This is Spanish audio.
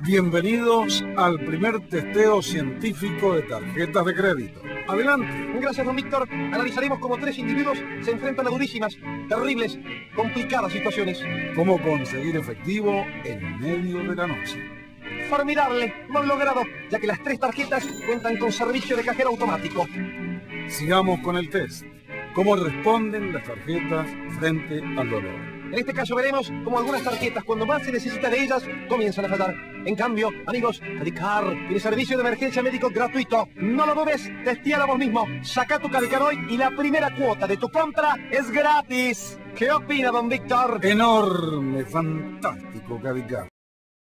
Bienvenidos al primer testeo científico de tarjetas de crédito. Adelante. Gracias, don Víctor. Analizaremos cómo 3 individuos se enfrentan a durísimas, terribles, complicadas situaciones. ¿Cómo conseguir efectivo en medio de la noche? Formidable, lo han logrado, ya que las 3 tarjetas cuentan con servicio de cajero automático. Sigamos con el test. ¿Cómo responden las tarjetas frente al dolor? En este caso veremos cómo algunas tarjetas, cuando más se necesita de ellas, comienzan a fallar. En cambio, amigos, Cadicar tiene servicio de emergencia médico gratuito. No lo dudes, testéala vos mismo. Saca tu Cadicar hoy y la primera cuota de tu compra es gratis. ¿Qué opina, don Víctor? Enorme, fantástico, Cadicar.